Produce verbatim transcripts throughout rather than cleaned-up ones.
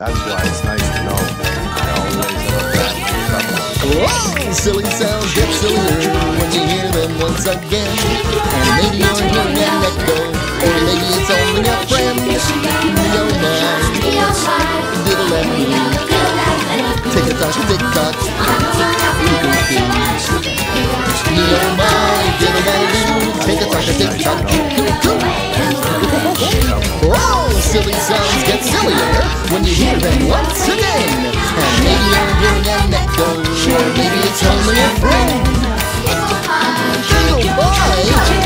That's why it's nice to know I always have that trouble. Whoa! Silly sounds get sillier when you hear them once again. And maybe you're hearing an echo, or maybe it's only a friend. Yo, man, diddle and tick a tock, tick tock. Yo, my diddle and tick a tock, tick tock. Whoa! Silly sounds get sillier when you hear them once again. And maybe you're hearing an echo, or maybe it's only a friend. Oh boy!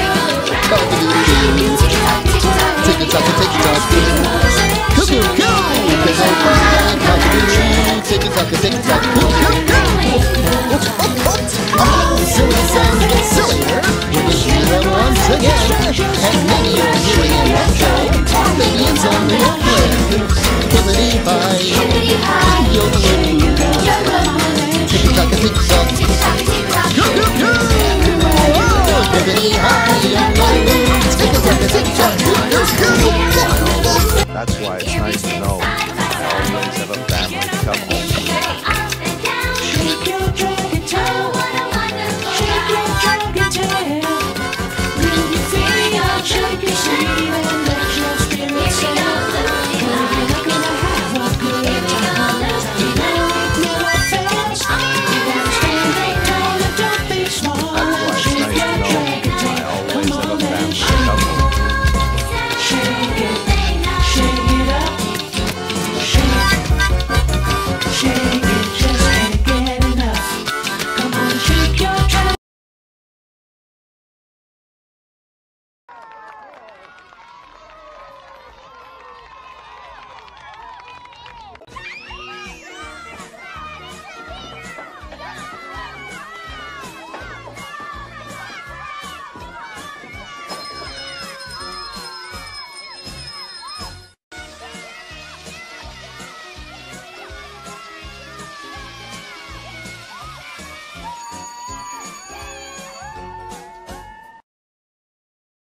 Tick a tock, tick tock. Cuckoo, coo! Tick a tock, tick tock.